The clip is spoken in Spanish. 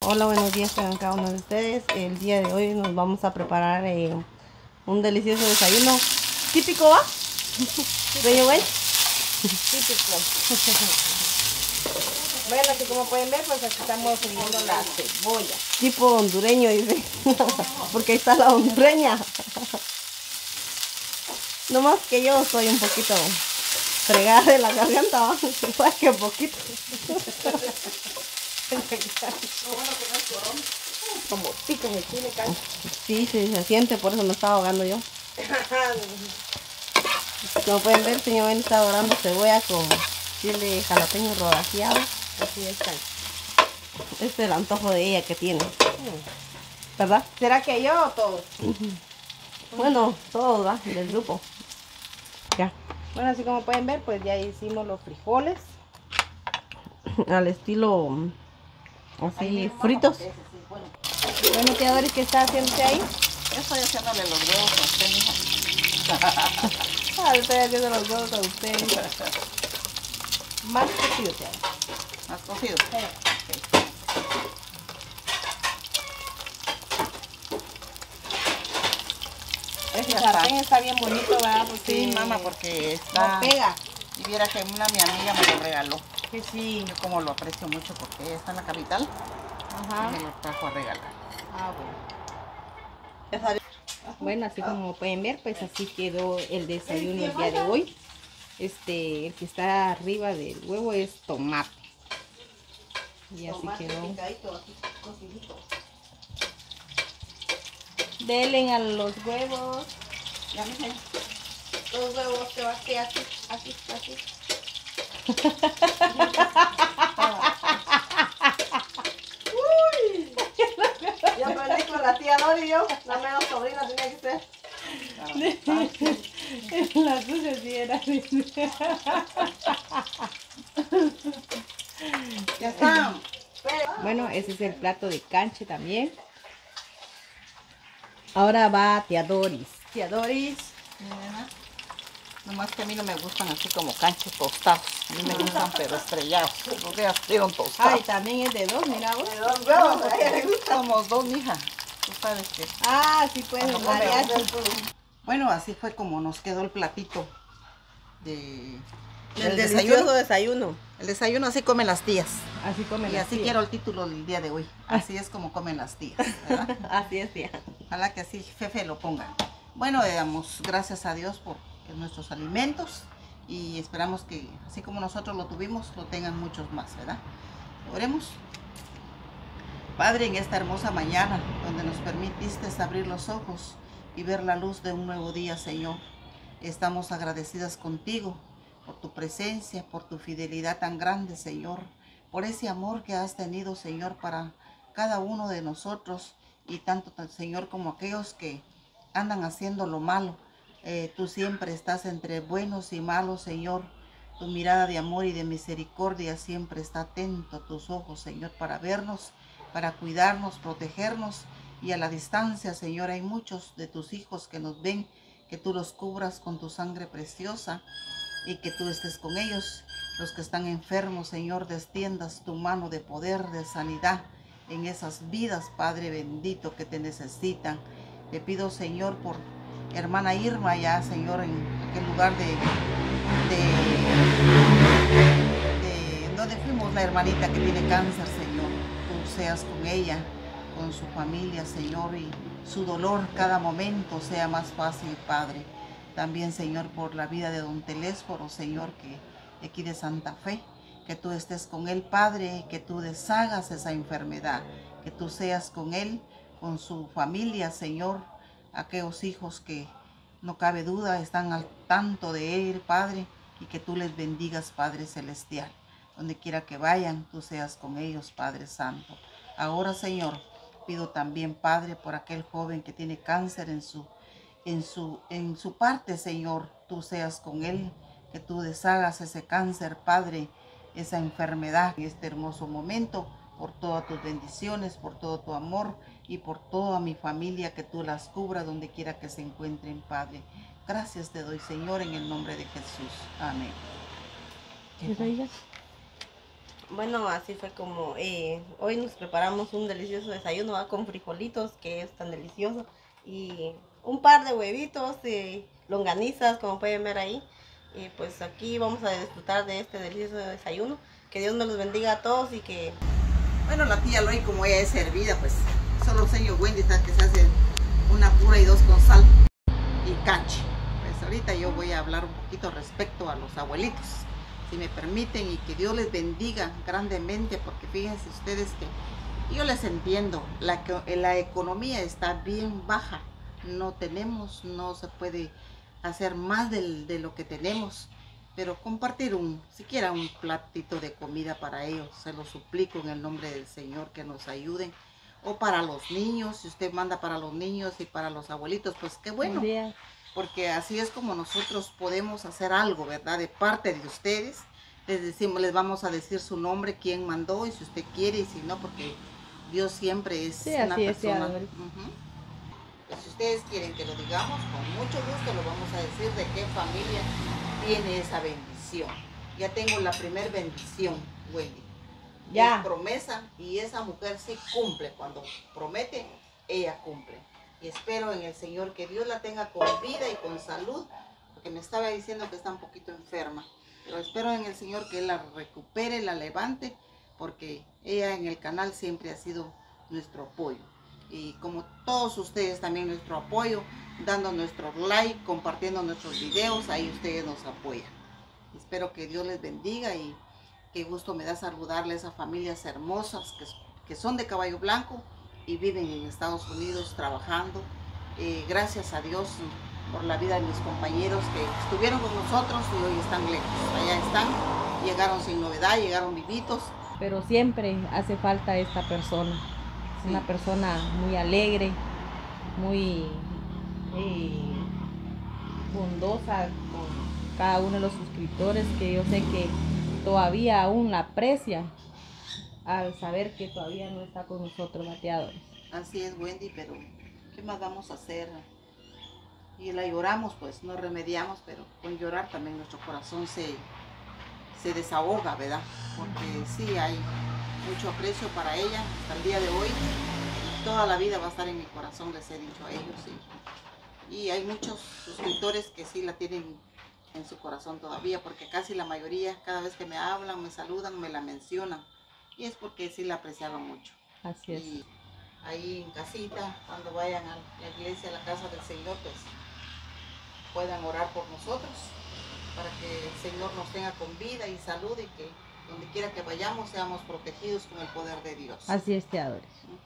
Hola, buenos días a cada uno de ustedes. El día de hoy nos vamos a preparar un delicioso desayuno típico, ¿va? ¿Sueño güey? Típico. Bueno, así como pueden ver, pues aquí estamos friendo la cebolla. Tipo hondureño, dice. Porque ahí está la hondureña. No más que yo soy un poquito fregada de la garganta, ¿va? Pues que poquito. Como pica el chile, cancha. Sí, se siente, por eso me estaba ahogando yo. Como pueden ver, señor Ben está dorando cebolla con chile jalapeño rodajeado. Así está. Este es el antojo de ella que tiene. ¿Verdad? ¿Será que yo o todos? Bueno, todos, ¿va? Del grupo. Ya. Bueno, así como pueden ver, pues ya hicimos los frijoles. Al estilo así fritos. Bueno, tía Doris, ¿qué está haciendo usted ahí? Yo estoy haciéndole los huevos a usted, mija. Estoy haciendo los huevos a usted. Más cocido, tía. ¿Has cocido? Sí. Este sartén está bien bonito, ¿verdad? Porque Sí, mamá, porque está... no pega. Y viera que mi amiga me lo regaló. Que sí. Yo como lo aprecio mucho porque ella está en la capital. Ajá. Y me lo trajo a regalar. Ah, bueno. Bueno, así como pueden ver, pues así quedó el desayuno el día de hoy. El que está arriba del huevo es tomate. Y así quedó. Delen a los huevos. Ya, mija. Los huevos se va a quedar así. Uy. Yo aprendí con la tía Dori, yo. La menos sobrina tenía que ser. La suya sí era. Ya está. Bueno, ese es el plato de canche también. Ahora va tía Doris. Tía Doris. Mira. Nomás que a mí no me gustan así como canchos tostados. A mí me gustan pero estrellados. Los de estuvieron tostados. Ay, también es de dos, mira vos. De dos huevos, a ella le gusta. Somos dos, mija. Tú sabes que... Ah, sí puedes Cuando variar. Bueno, así fue como nos quedó el platito del delicioso desayuno. El desayuno así comen las tías. Así comen Y las así tías. quiero el título del día de hoy. Así es como comen las tías, ¿verdad? Así es, tía. Ojalá que así Fefe lo ponga. Bueno, le damos gracias a Dios por nuestros alimentos y esperamos que así como nosotros lo tuvimos, lo tengan muchos más, ¿verdad? Oremos. Padre, en esta hermosa mañana, donde nos permitiste abrir los ojos y ver la luz de un nuevo día, Señor, estamos agradecidas contigo por tu presencia, por tu fidelidad tan grande, Señor, por ese amor que has tenido, Señor, para cada uno de nosotros y tanto, Señor, como aquellos que andan haciendo lo malo. Tú siempre estás entre buenos y malos, Señor. Tu mirada de amor y de misericordia siempre está atento a tus ojos, Señor, para vernos, para cuidarnos, protegernos. Y a la distancia, Señor, hay muchos de tus hijos que nos ven, que tú los cubras con tu sangre preciosa y que tú estés con ellos. Los que están enfermos, Señor, extiendas tu mano de poder, de sanidad en esas vidas, Padre bendito, que te necesitan. Te pido, Señor, por hermana Irma, ya, Señor, en aquel lugar de donde fuimos, la hermanita que tiene cáncer, Señor. Tú seas con ella, con su familia, Señor, y su dolor cada momento sea más fácil, Padre. También, Señor, por la vida de don Telésforo, Señor, que de aquí de Santa Fe, que tú estés con él, Padre, que tú deshagas esa enfermedad, que tú seas con él, con su familia, Señor, aquellos hijos que no cabe duda están al tanto de él, Padre, y que tú les bendigas, Padre Celestial. Donde quiera que vayan, tú seas con ellos, Padre Santo. Ahora, Señor, pido también, Padre, por aquel joven que tiene cáncer en su parte, Señor, tú seas con él, que tú deshagas ese cáncer, Padre, esa enfermedad en este hermoso momento, por todas tus bendiciones, por todo tu amor y por toda mi familia, que tú las cubras donde quiera que se encuentren, Padre. Gracias te doy, Señor, en el nombre de Jesús. Amén. Bueno, así fue como hoy nos preparamos un delicioso desayuno, ¿va? Con frijolitos, que es tan delicioso, y un par de huevitos, longanizas, como pueden ver ahí. Y pues aquí vamos a disfrutar de este delicioso desayuno. Que Dios me los bendiga a todos y que... Bueno, la tía Loy, como ella es servida, pues solo el señor Wendy está que se hace una pura y dos con sal y canche. Pues ahorita yo voy a hablar un poquito respecto a los abuelitos, si me permiten, y que Dios les bendiga grandemente, porque fíjense ustedes que yo les entiendo, la economía está bien baja, no se puede hacer más de lo que tenemos, pero compartir siquiera un platito de comida para ellos, se lo suplico en el nombre del Señor, que nos ayuden. O para los niños, si usted manda para los niños y para los abuelitos, pues qué bueno, porque así es como nosotros podemos hacer algo, ¿verdad? De parte de ustedes, les vamos a decir su nombre, quién mandó, y si usted quiere, y si no, porque Dios siempre es una persona. Pues si ustedes quieren que lo digamos, con mucho gusto lo vamos a decir de qué familia tiene esa bendición. Ya tengo la primer bendición, Wendy. Ya. Es promesa, y esa mujer sí cumple. Cuando promete, ella cumple. Y espero en el Señor que Dios la tenga con vida y con salud, porque me estaba diciendo que está un poquito enferma. Pero espero en el Señor que Él la recupere, la levante, porque ella en el canal siempre ha sido nuestro apoyo. Y como todos ustedes también nuestro apoyo, dando nuestro like, compartiendo nuestros videos, ahí ustedes nos apoyan. Espero que Dios les bendiga, y qué gusto me da saludarle a esas familias hermosas que son de Caballo Blanco y viven en Estados Unidos trabajando. Gracias a Dios por la vida de mis compañeros que estuvieron con nosotros y hoy están lejos. Allá están, llegaron sin novedad, llegaron vivitos. Pero siempre hace falta esta persona. Sí. Una persona muy alegre, muy bondosa con cada uno de los suscriptores, que yo sé que todavía aún la aprecia al saber que todavía no está con nosotros, bateadores. Así es, Wendy, pero ¿qué más vamos a hacer? Y la lloramos, pues no remediamos, pero con llorar también nuestro corazón se desahoga, ¿verdad? Porque sí hay mucho aprecio para ella hasta el día de hoy. Toda la vida va a estar en mi corazón, les he dicho a ellos. Y hay muchos suscriptores que sí la tienen en su corazón todavía, porque casi la mayoría, cada vez que me hablan, me saludan, me la mencionan. Y es porque sí la apreciaban mucho. Así es. Y ahí en casita, cuando vayan a la iglesia, a la casa del Señor, pues puedan orar por nosotros, para que el Señor nos tenga con vida y salud, y que donde quiera que vayamos seamos protegidos con el poder de Dios. Así es, teadores.